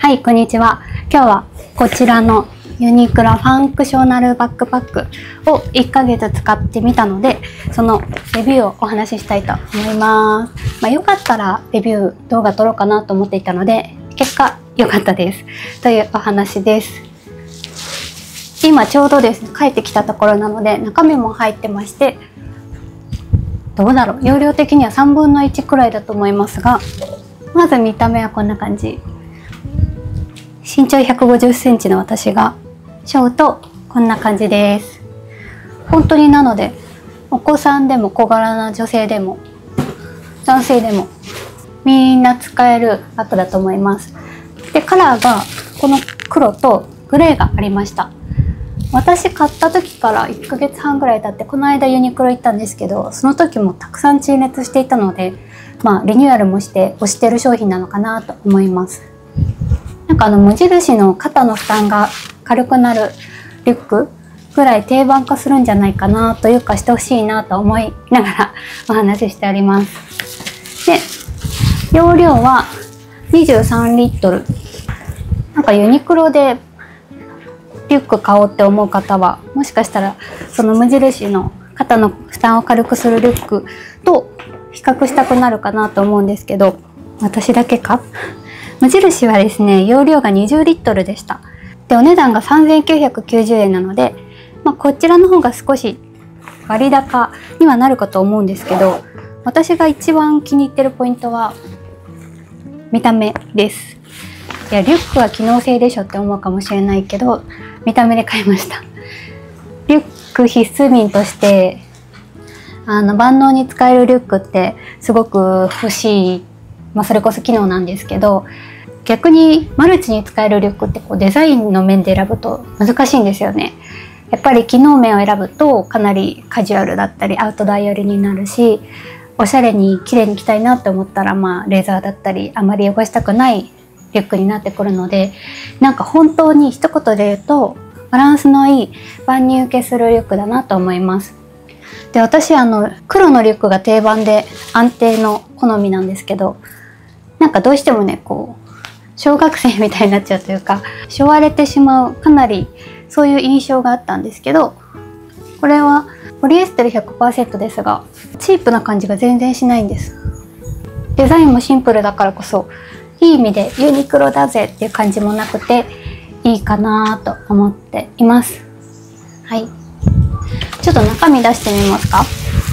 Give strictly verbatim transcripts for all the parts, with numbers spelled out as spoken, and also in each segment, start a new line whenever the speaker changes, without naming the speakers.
はい、こんにちは。今日はこちらのユニクロファンクショナルバックパックをいっかげつ使ってみたので、そのレビューをお話ししたいと思います。まあ、よかったらレビュー動画撮ろうかなと思っていたので、結果良かったです。というお話です。今ちょうどですね、帰ってきたところなので、中身も入ってまして、どうだろう、容量的にはさんぶんのいちくらいだと思いますが、まず見た目はこんな感じ。身長ひゃくごじゅっセンチの私が背負うとこんな感じです。本当になのでお子さんでも小柄な女性でも男性でもみんな使えるバッグだと思います。で、カラーがこの黒とグレーがありました。私買った時からいっかげつはんぐらい経ってこの間ユニクロ行ったんですけど、その時もたくさん陳列していたので、まあリニューアルもして推してる商品なのかなと思います。なんかあの無印の肩の負担が軽くなるリュックぐらい定番化するんじゃないかなというかしてほしいなと思いながらお話ししております。で、容量はにじゅうさんリットル。なんかユニクロでリュック買おうって思う方はもしかしたらその無印の肩の負担を軽くするリュックと比較したくなるかなと思うんですけど、私だけか無印はですね、容量がにじゅうリットルでした。で、お値段がさんぜんきゅうひゃくきゅうじゅうえんなので、まあ、こちらの方が少し割高にはなるかと思うんですけど、私が一番気に入ってるポイントは見た目です。いや、リュックは機能性でしょって思うかもしれないけど、見た目で買いました。リュック必須品としてあの万能に使えるリュックってすごく欲しい、まあ、それこそ機能なんですけど、逆にマルチに使えるリュックってこうデザインの面で選ぶと難しいんですよね。やっぱり機能面を選ぶとかなりカジュアルだったりアウトドア寄りになるし、おしゃれに綺麗に着たいなって思ったら、まあレザーだったりあまり汚したくないリュックになってくるので、なんか本当に一言で言うとバランスのいい万人受けするリュックだなと思います。で、私あの黒のリュックが定番で安定の好みなんですけど、なんかどうしてもね、こう小学生みたいになっちゃうというか、しょわれてしまう、かなりそういう印象があったんですけど、これはポリエステル ひゃくパーセント ですがチープな感じが全然しないんです。デザインもシンプルだからこそいい意味でユニクロだぜっていう感じもなくていいかなと思っています。はい、ちょっと中身出してみますか。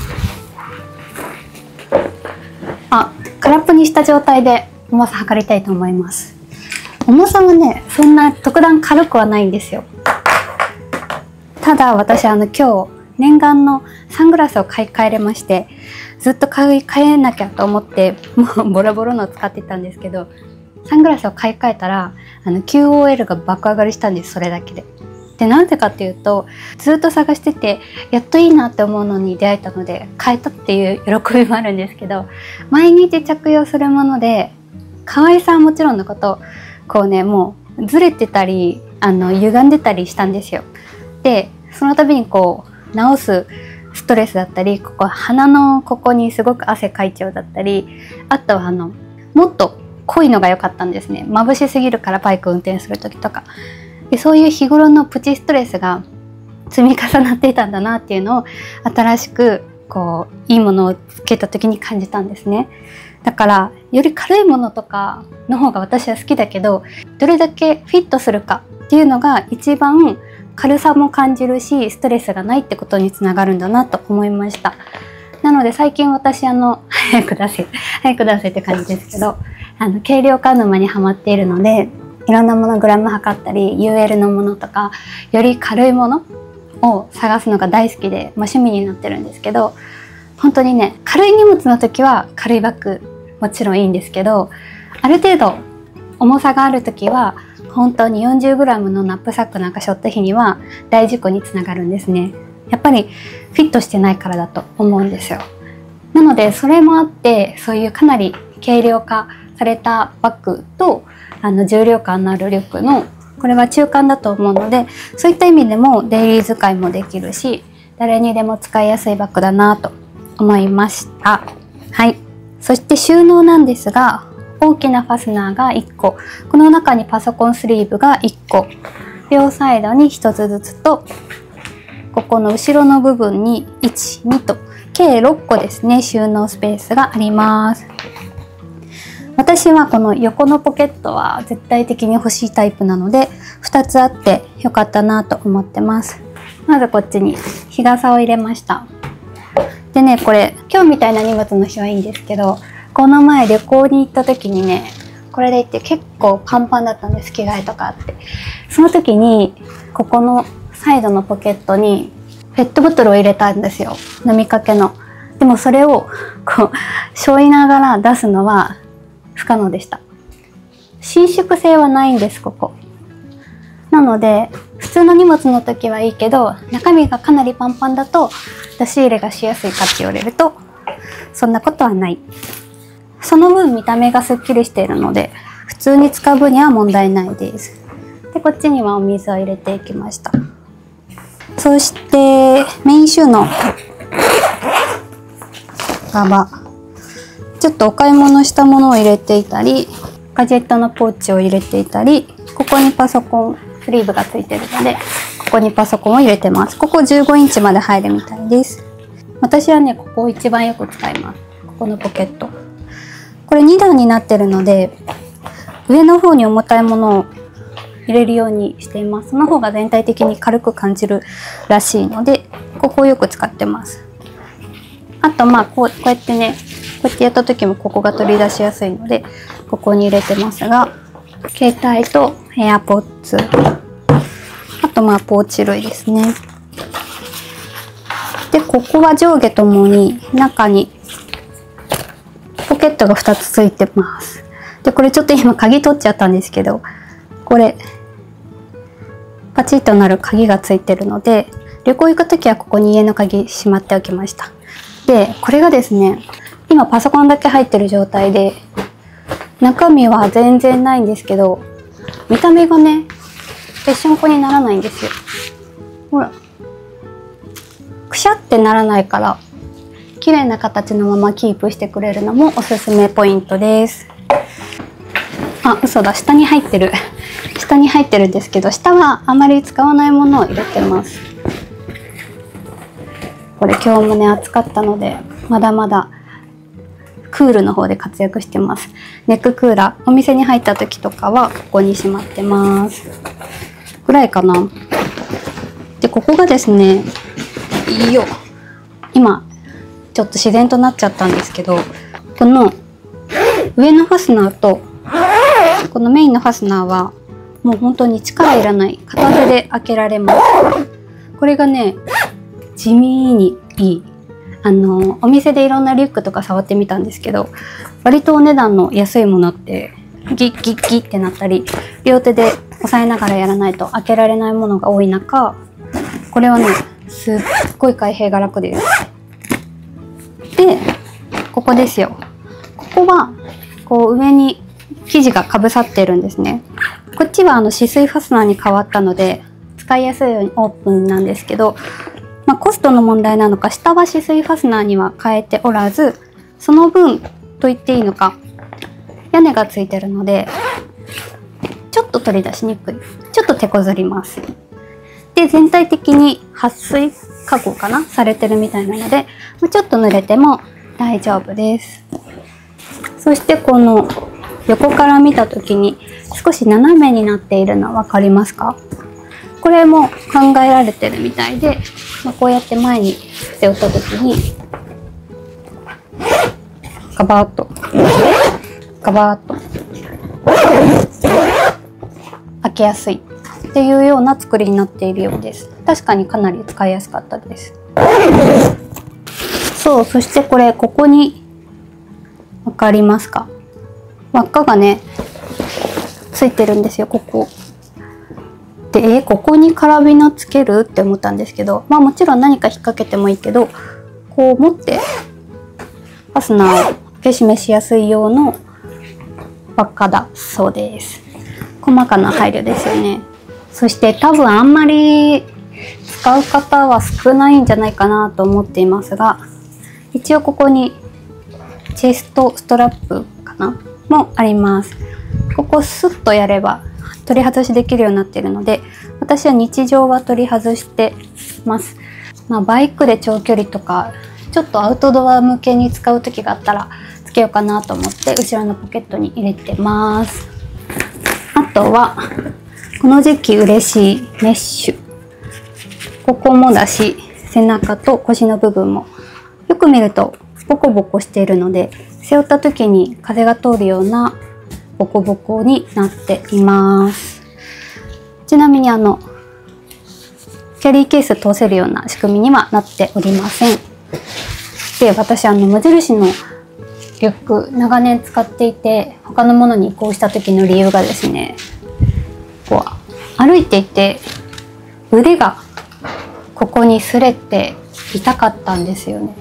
あ、空っぽにした状態で重さ測りたいと思います。重さはね、そんな特段軽くはないんですよ。ただ私あの今日念願のサングラスを買い替えれまして、ずっと買い替えなきゃと思ってもうボロボロのを使ってたんですけど、サングラスを買い替えたらあの キューオーエル が爆上がりしたんです。それだけで。で、なんでかっていうと、ずっと探しててやっといいなって思うのに出会えたので買えたっていう喜びもあるんですけど、毎日着用するもので可愛さはもちろんのこと、こうね、もうずれてたりあの歪んでたりしたんですよ。で、その度にこう直すストレスだったり、ここ鼻のここにすごく汗かいちゃうだったり、あとはあのもっと濃いのが良かったんですね。眩しすぎるからバイク運転する時とかで、そういう日頃のプチストレスが積み重なっていたんだなっていうのを新しくこういいものをつけた時に感じたんですね。だからより軽いものとかの方が私は好きだけど、どれだけフィットするかっていうのが一番軽さも感じるし、ストレスがないってことにつながるんだなと思いました。なので最近私あの早く出せ早く出せって感じですけど、あの軽量化沼にハマっているので、いろんなものグラム測ったり ユーエル のものとかより軽いものを探すのが大好きで、まあ、趣味になってるんですけど、本当にね、軽い荷物の時は軽いバッグもちろんいいんですけど、ある程度重さがある時は本当に よんじゅうグラム のナップサックなんか背負った日には大事故につながるんですね。やっぱりフィットしてないからだと思うんですよ。なのでそれもあって、そういうかなり軽量化されたバッグとあの重量感のあるリュックのこれは中間だと思うので、そういった意味でもデイリー使いもできるし、誰にでも使いやすいバッグだなと思いました。はい。そして収納なんですが、 大きなファスナーがいっこ、この中にパソコンスリーブがいっこ、両サイドにひとつずつと、ここの後ろの部分にいち、にと計ろっこですね、収納スペースがあります。私はこの横のポケットは絶対的に欲しいタイプなので、ふたつあってよかったなと思ってます。まずこっちに日傘を入れました。でね、これ今日みたいな荷物の日はいいんですけど、この前旅行に行った時にね、これで行って結構パンパンだったんです、着替えとかあって。その時にここのサイドのポケットにペットボトルを入れたんですよ、飲みかけの。でもそれをこう背負いながら出すのは不可能でした。伸縮性はないんです、ここ。なので普通の荷物の時はいいけど、中身がかなりパンパンだと出し入れがしやすいかって言われると、そんなことはない。その分見た目がすっきりしているので、普通に使う分には問題ないです。で、こっちにはお水を入れていきました。そしてメイン収納側、ちょっとお買い物したものを入れていたり、ガジェットのポーチを入れていたり、ここにパソコンスリーブがついてるので、ここにパソコンを入れてます。ここじゅうごインチまで入るみたいです。私はね、ここを一番よく使います。ここのポケット。これにだんになってるので、上の方に重たいものを入れるようにしています。その方が全体的に軽く感じるらしいので、ここをよく使ってます。あとまあこう、こうやってね、こうやってやった時もここが取り出しやすいので、ここに入れてますが、携帯とエアポッツ、あとまあポーチ類ですね。で、ここは上下ともに中にポケットがふたつついてます。で、これちょっと今鍵取っちゃったんですけど、これパチッとなる鍵がついてるので、旅行行くときはここに家の鍵しまっておきました。で、これがですね、今パソコンだけ入ってる状態で、中身は全然ないんですけど、見た目がね、ぺっしゃんこにならないんですよ。ほら。くしゃってならないから、綺麗な形のままキープしてくれるのもおすすめポイントです。あ、嘘だ。下に入ってる。下に入ってるんですけど、下はあまり使わないものを入れてます。これ今日もね、暑かったので、まだまだクールの方で活躍してます。ネッククーラー、お店に入った時とかはここにしまってます。ぐらいかな。で、ここがですね、いいよ。今、ちょっと自然となっちゃったんですけど、この上のファスナーと、このメインのファスナーは、もう本当に力いらない。片手で開けられます。これがね、地味にいい。あの、お店でいろんなリュックとか触ってみたんですけど、割とお値段の安いものって、ギッギッギッってなったり、両手で押さえながらやらないと開けられないものが多い中、これはね、すっごい開閉が楽です。で、ここですよ。ここは、こう上に生地がかぶさってるんですね。こっちはあの止水ファスナーに変わったので、使いやすいようにオープンなんですけど、まあ、コストの問題なのか、下は止水ファスナーには変えておらず、その分と言っていいのか、屋根がついてるので、ちょっと取り出しにくい。ちょっと手こずります。で、全体的に撥水加工かなされてるみたいなので、ちょっと濡れても大丈夫です。そしてこの横から見た時に少し斜めになっているの分かりますか？これも考えられてるみたいで、まあ、こうやって前に背負った時にガバーッとガバーッと開けやすいっていうような作りになっているようです。確かにかなり使いやすかったです。そう、そしてこれここにわかりますか？輪っかがねついてるんですよ、ここ。で、えここにカラビナつけるって思ったんですけど、まあもちろん何か引っ掛けてもいいけど、こう持ってファスナーを開け閉めしやすい用の輪っかだそうです。細かな配慮ですよね。そして多分あんまり使う方は少ないんじゃないかなと思っていますが、一応ここにチェストストラップかなもあります。ここスッとやれば取り外しできるようになっているので、私は日常は取り外してます。まあ、バイクで長距離とかちょっとアウトドア向けに使う時があったらつけようかなと思って後ろのポケットに入れてます。あとはこの時期嬉しいメッシュ、ここもだし背中と腰の部分もよく見るとボコボコしているので、背負った時に風が通るようなボコボコになっています。ちなみにあのキャリーケース通せるような仕組みにはなっておりません。で、私あの無印のリュック長年使っていて、他のものに移行した時の理由がですね、こう歩いていて腕がここに擦れて痛かったんですよね。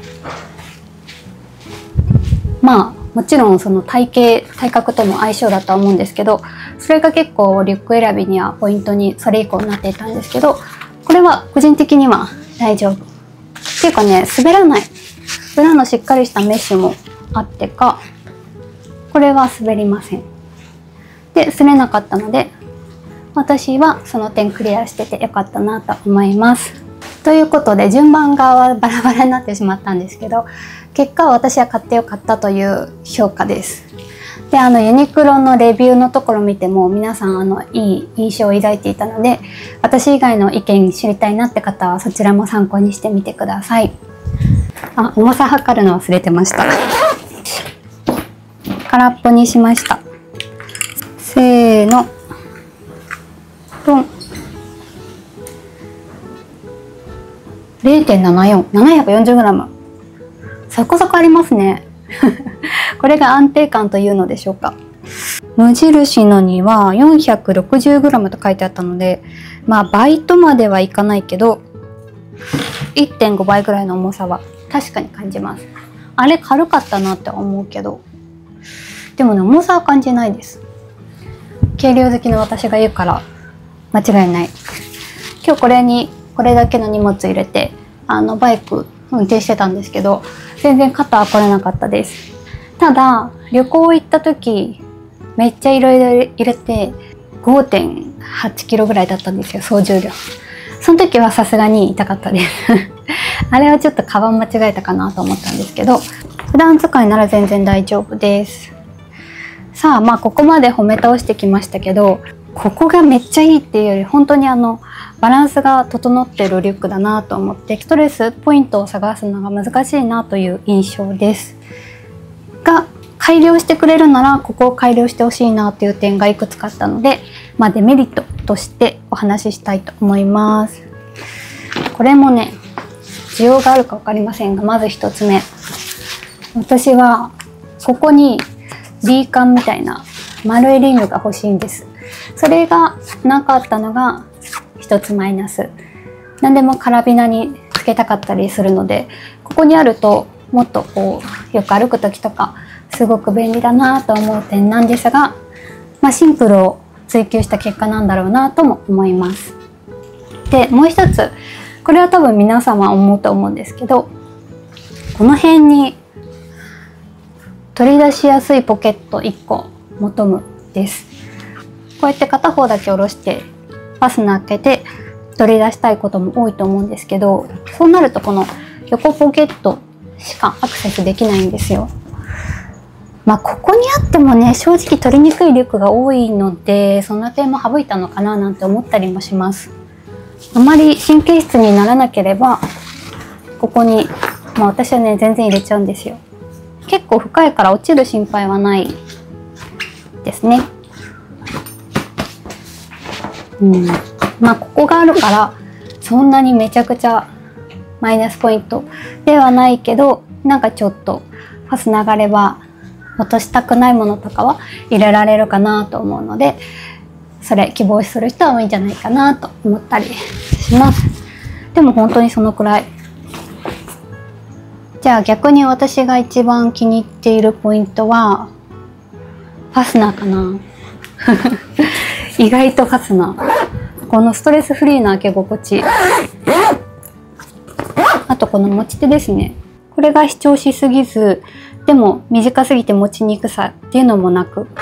まあもちろんその体型体格とも相性だとは思うんですけど、それが結構リュック選びにはポイントにそれ以降になっていたんですけど、これは個人的には大丈夫っていうかね、滑らない裏のしっかりしたメッシュもあってか、これは滑りません。で、擦れなかったので私はその点クリアしててよかったなと思います。ということで順番がバラバラになってしまったんですけど、結果は私は買ってよかったという評価です。で、あのユニクロのレビューのところ見ても皆さんあのいい印象を抱いていたので、私以外の意見知りたいなって方はそちらも参考にしてみてください。あ、重さ測るの忘れてました。空っぽにしました。せーの。ポン。れいてんななよん、ななひゃくよんじゅうグラム。そこそこありますね。これが安定感というのでしょうか。無印のには よんひゃくろくじゅうグラム と書いてあったので、まあ倍とまではいかないけど いってんご 倍ぐらいの重さは確かに感じます。あれ軽かったなって思うけど、でもね、重さは感じないです。軽量好きの私が言うから間違いない。今日これにこれだけの荷物入れてあのバイク運転してたんですけど、全然肩はこれなかったです。ただ旅行行った時めっちゃいろいろ入れて ごてんはちキロぐらいだったんですよ、総重量。その時はさすがに痛かったですあれはちょっとカバン間違えたかなと思ったんですけど、普段使いなら全然大丈夫です。さあ、まあここまで褒め倒してきましたけど、ここがめっちゃいいっていうより本当にあのバランスが整ってるリュックだなと思って、ストレスポイントを探すのが難しいなという印象ですが、改良してくれるならここを改良してほしいなという点がいくつかあったので、まあ、デメリットとしてお話ししたいと思います。これもね、需要があるか分かりませんが、まずひとつめ、私はここに D カンみたいな丸いリングが欲しいんです。それがなかったのが一つマイナス。何でもカラビナにつけたかったりするので、ここにあるともっとこうよく歩く時とかすごく便利だなと思う点なんですが、まあ、シンプルを追求した結果なんだろうなとも思います。で、もう一つ、これは多分皆様思うと思うんですけど、この辺に取り出しやすいポケットいっこ求むです。こうやって片方だけ下ろしてファスナー開けて取り出したいことも多いと思うんですけど、そうなるとこの横ポケットしかアクセスできないんですよ。まあここにあってもね、正直取りにくいリュックが多いので、その点も省いたのかななんて思ったりもします。あまり神経質にならなければここに、まあ私はね全然入れちゃうんですよ。結構深いから落ちる心配はないですね。うん、まあここがあるからそんなにめちゃくちゃマイナスポイントではないけど、なんかちょっとファスナーがあれば落としたくないものとかは入れられるかなと思うので、それ希望する人は多いんじゃないかなと思ったりします。でも本当にそのくらい。じゃあ逆に私が一番気に入っているポイントはファスナーかな意外とファスナー、このストレスフリーな開け心地、あとこの持ち手ですね、これが主張しすぎずでも短すぎて持ちにくさっていうのもなく、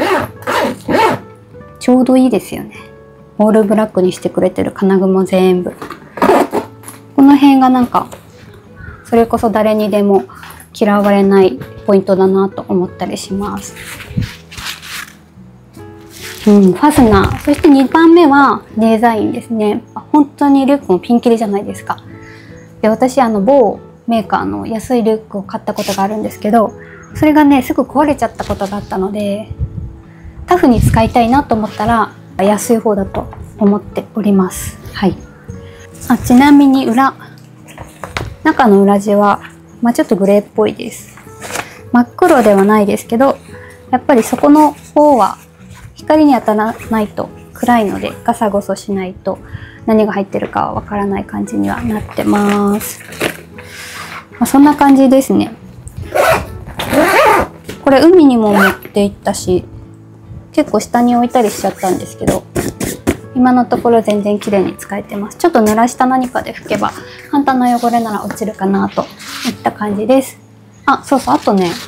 ちょうどいいですよね。オールブラックにしてくれてる金具も全部。この辺がなんかそれこそ誰にでも嫌われないポイントだなと思ったりします。うん、ファスナー。そしてにばんめはデザインですね。本当にリュックもピンキリじゃないですか。で、私あの某メーカーの安いリュックを買ったことがあるんですけど、それがねすぐ壊れちゃったことがあったので、タフに使いたいなと思ったら安い方だと思っております。はい。あ、ちなみに裏、中の裏地は、まあ、ちょっとグレーっぽいです。真っ黒ではないですけど、やっぱりそこの方は光に当たらないと暗いので、ガサゴソしないと何が入ってるかはわからない感じにはなってます。まあ、そんな感じですね。これ海にも持って行ったし、結構下に置いたりしちゃったんですけど、今のところ全然綺麗に使えてます。ちょっと濡らした何かで拭けば簡単な汚れなら落ちるかなといった感じです。あ、そうそう、あとね、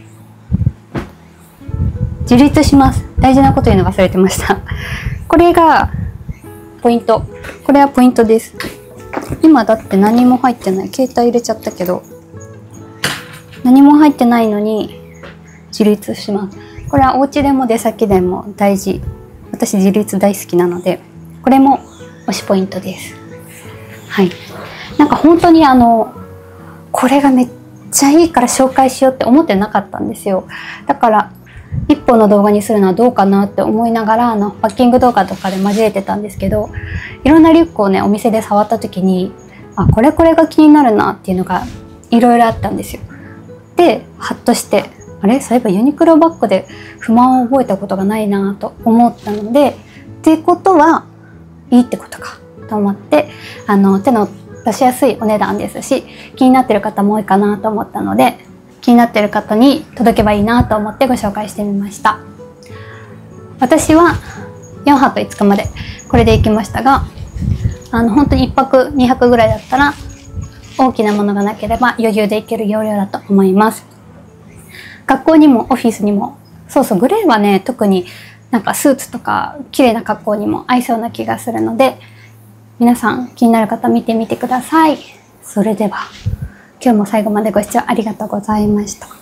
自立します。大事なこと言うの忘れてました。これがポイント。これはポイントです。今だって何も入ってない。携帯入れちゃったけど、何も入ってないのに自立します。これはお家でも出先でも大事。私自立大好きなので、これも推しポイントです。はい。なんか本当にあの、これがめっちゃいいから紹介しようって思ってなかったんですよ。だから、一本の動画にするのはどうかなって思いながら、あの、パッキング動画とかで交えてたんですけど、いろんなリュックをね、お店で触った時に、あ、これこれが気になるなっていうのがいろいろあったんですよ。で、ハッとして、あれそういえばユニクロバッグで不満を覚えたことがないなと思ったので、ってことはいいってことかと思って、あの手の出しやすいお値段ですし、気になってる方も多いかなと思ったので、気になってる方に届けばいいなと思ってご紹介してみました。私はよんはくいつかまでこれで行きましたが、あの本当にいっぱくにはくぐらいだったら大きなものがなければ余裕で行ける容量だと思います。学校にもオフィスにも、そうそう、グレーはね、特になんかスーツとか綺麗な格好にも合いそうな気がするので、皆さん気になる方見てみてください。それでは今日も最後までご視聴ありがとうございました。